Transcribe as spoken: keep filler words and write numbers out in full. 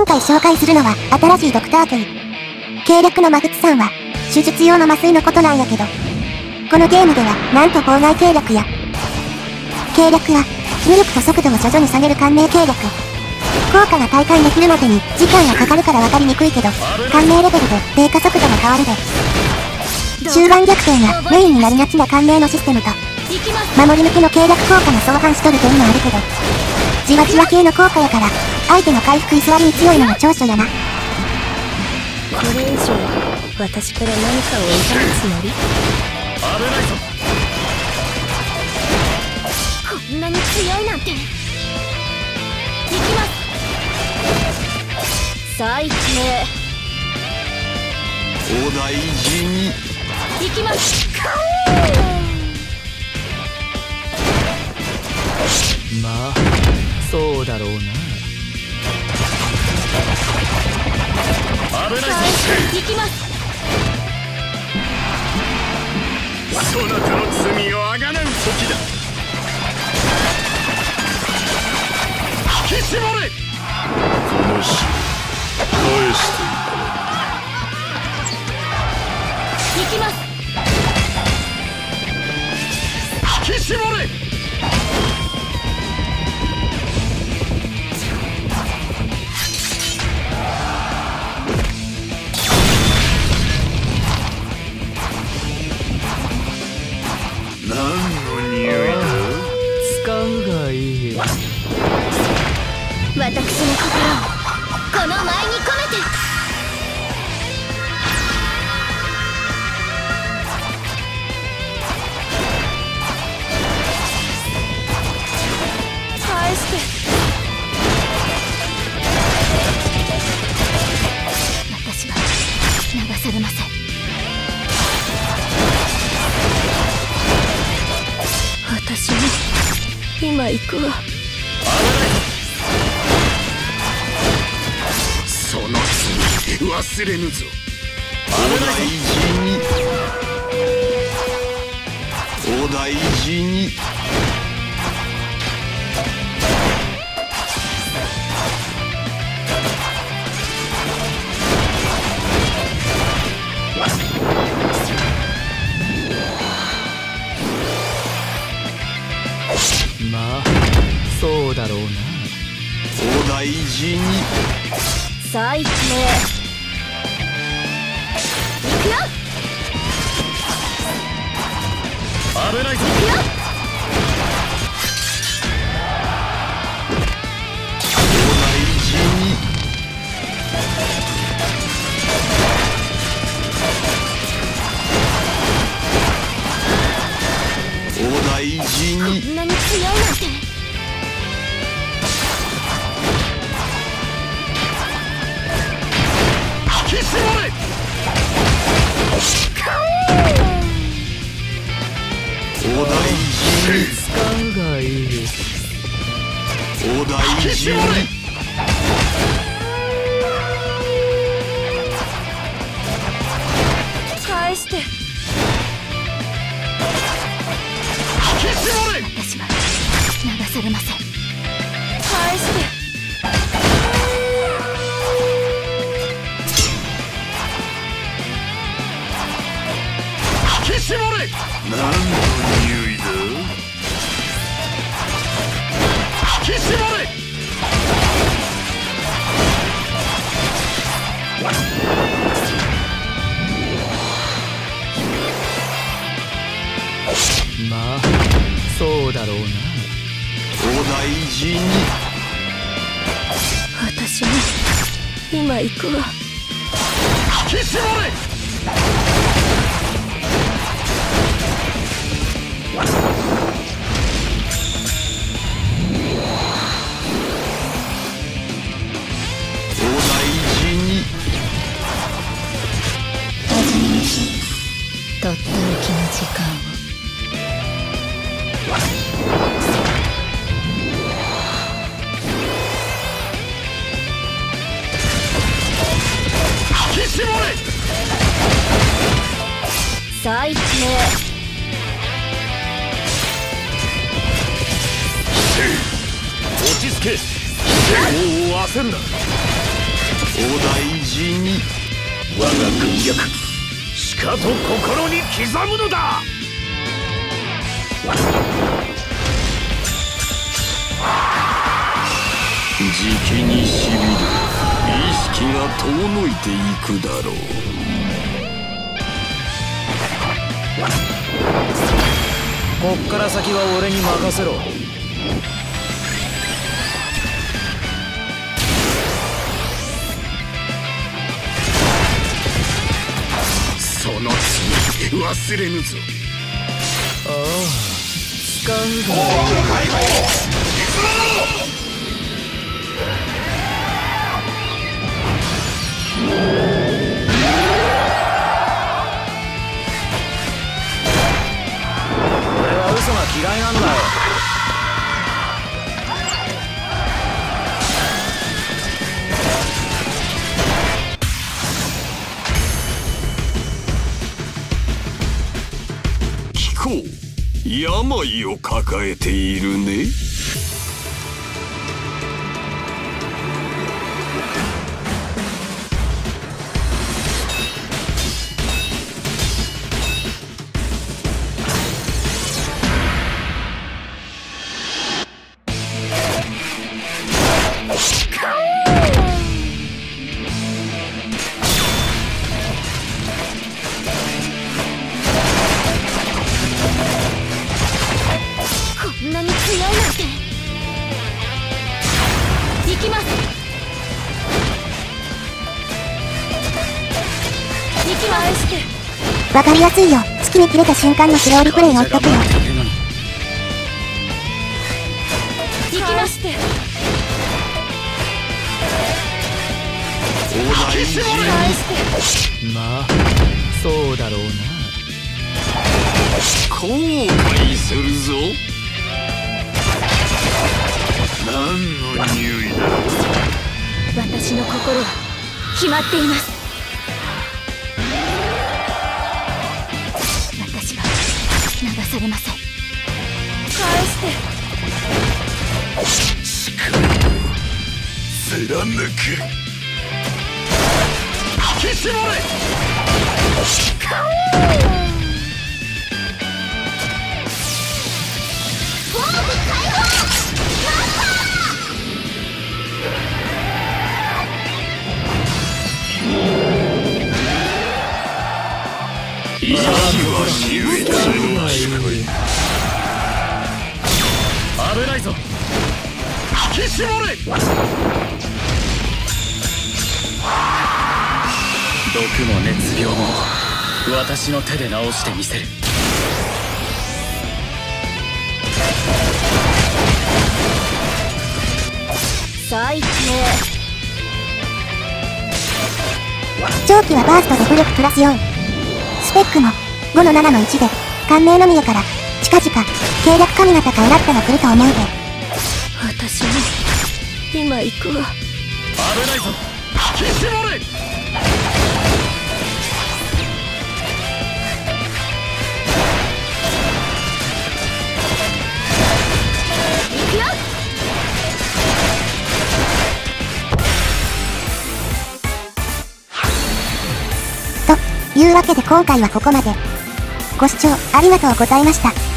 回紹介するのは新しいドクター系。計略の間口さんは手術用の麻酔のことなんやけど、このゲームではなんと妨害計略や計略は無力と速度を徐々に下げる感銘計略。効果が体感できるまでに時間がかかるから分かりにくいけど、感銘レベルで低下速度も変わるで。終盤逆転がメインになりがちな感銘のシステムと、守り抜きの計略効果が相反しとる点もあるけど、じわじわ系の効果やから相手の回復居座りに強いのが長所やな。 これ以上私から何かを奪うつもり？ 危ないぞ。 こんなに強いなんて。行きます。最低。 お大事に。 行きます。 まあそうだろうな。 危ないぞ。 行きます。 そなたの罪をあがなう時だ。引き絞れ。この死返していかない。 行きます。 引き絞れ。何の匂いだ。 使うがいい。 私の心をこの舞に込めて。返して。私は流されません。私も今行くわ。 その罪忘れぬぞ。お大事に。お大事に。 まあそうだろうな。 お大事に。 最低。行くよ。 危ないぞ。 行くよ。 お大事に。お大事に。 こんなに強いなんて。 引き絞れ。お大事に。 使うがいい。 お大事に。 返して。 引き絞れ。 私は流されません。返して。 引き絞れ。何の匂いだ。引き絞れ。 まあそうだろうな。 お大事に。 私も今行くわ。 引き絞れ。お大事に。 初めにとっておきの時間を。 引き絞れ。 最低。 落ち着け。剣豪を焦るな。 大事に。我が軍略しかと心に刻むのだ。じきにしびれ意識が遠のいていくだろう。 こっから先は俺に任せろ。 その罪忘れぬぞ。 ああ、使うが俺は嘘が嫌いなんだよ。 聞こう、病を抱えているね。 こんなに強いなんて。行きます。行きます。 わかりやすいよ。月に切れた瞬間のスローリプレイを追っとくよ。 行きまして。 引き絞れ。 返して。 まあそうだろうな。 後悔するぞ。何の匂いだ。 私の心は決まっています。私は流されません。返して。 力を貫け。引き絞れ。意地は秀逸の光。 危ないぞ。 引き絞れ。 毒も熱病も私の手で治してみせる。 最低。 長期はバーストで武力プラスよん。スペックもごのななのいちで、感銘のみやから、近々、計略神型かエラッタが来ると思うで。 私も今行くわ。 危ないぞ。 引き絞れ。 行くよ。 というわけで今回はここまで。ご視聴ありがとうございました。